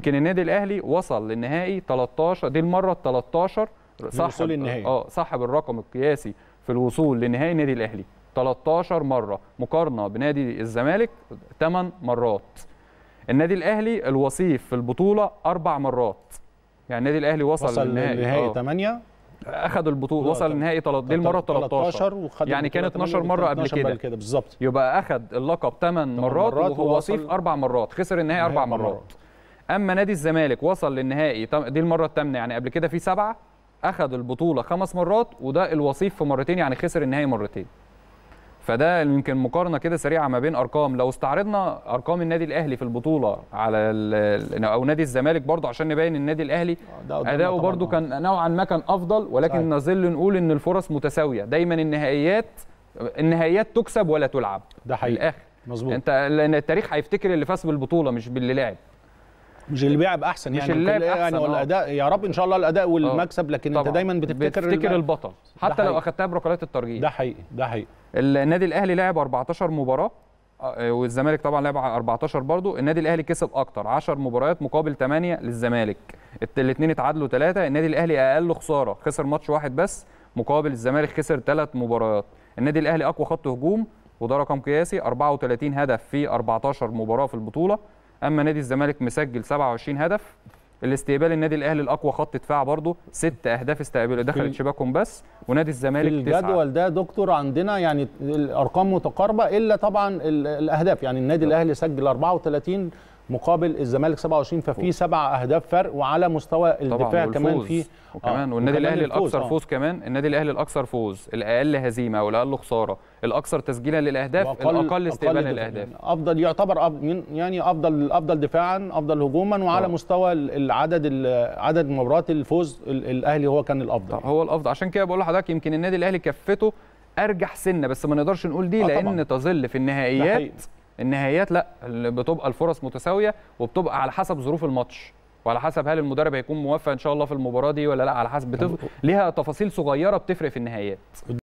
يمكن النادي الاهلي وصل للنهائي 13، دي المره ال 13 صاحب النهائي صاحب الرقم القياسي في الوصول لنهائي النادي الاهلي 13 مره، مقارنه بنادي الزمالك 8 مرات. النادي الاهلي الوصيف في البطوله 4 مرات، يعني النادي الاهلي وصل للنهائي 8 اخذ البطوله، وصل للنهائي دي المره 13 يعني كانت 12 مره قبل كده بالظبط، يبقى اخذ اللقب 8 مرات وهو وصيف 4 مرات، خسر النهائي 4 مرات. اما نادي الزمالك وصل للنهائي دي المره الثامنه، يعني قبل كده في 7، اخذ البطوله 5 مرات وده الوصيف في مرتين، يعني خسر النهائي مرتين. فده يمكن مقارنه كده سريعه ما بين ارقام، لو استعرضنا ارقام النادي الاهلي في البطوله على او نادي الزمالك برضه عشان نبين النادي الاهلي اداؤه برضه كان نوعا ما كان افضل، ولكن نظل نقول ان الفرص متساويه دايما. النهائيات تكسب ولا تلعب، ده حقيقي الاخر مظبوط. انت لان التاريخ هيفتكر اللي فاز بالبطوله مش باللي لعب، مش اللي بيلعب احسن مش اللي لعب يعني والاداء يا رب ان شاء الله الاداء والمكسب، لكن انت دايما بتفتكر البطل حتى لو اخذتها بركلات الترجيح. ده حقيقي ده حقيقي. النادي الاهلي لعب 14 مباراه والزمالك طبعا لعب 14 برضه. النادي الاهلي كسب اكتر 10 مباريات مقابل 8 للزمالك، الاثنين اتعادلوا 3. النادي الاهلي اقل خساره، خسر ماتش واحد بس مقابل الزمالك خسر 3 مباريات. النادي الاهلي اقوى خط هجوم وده رقم قياسي، 34 هدف في 14 مباراه في البطوله. اما نادي الزمالك مسجل 27 هدف. الاستقبال النادي الاهلي الاقوى خط دفاع برضه 6 اهداف استقبلوا دخلت شباكهم بس، ونادي الزمالك 9. في الجدول ده دكتور عندنا يعني الارقام متقاربه الا طبعا الاهداف، يعني النادي الاهلي سجل 34 مقابل الزمالك 27، ففي 7 اهداف فرق، وعلى مستوى الدفاع كمان في والنادي الاهلي الاكثر فوز كمان، النادي الاهلي الاكثر فوز، الاقل هزيمه او الاقل خساره، الاكثر تسجيلا للاهداف، الاقل استقبالا للاهداف، افضل يعتبر يعني افضل دفاعا افضل هجوما، وعلى مستوى عدد مباريات الفوز الاهلي هو كان الافضل، هو الافضل. عشان كده بقول لحضرتك يمكن النادي الاهلي كفته ارجح سنه، بس ما نقدرش نقول دي لان تظل في النهائيات لا بتبقى الفرص متساويه، وبتبقى على حسب ظروف الماتش وعلى حسب هل المدرب هيكون موفق ان شاء الله في المباراه دي ولا لا، على حسب ليها تفاصيل صغيره بتفرق في النهائيات.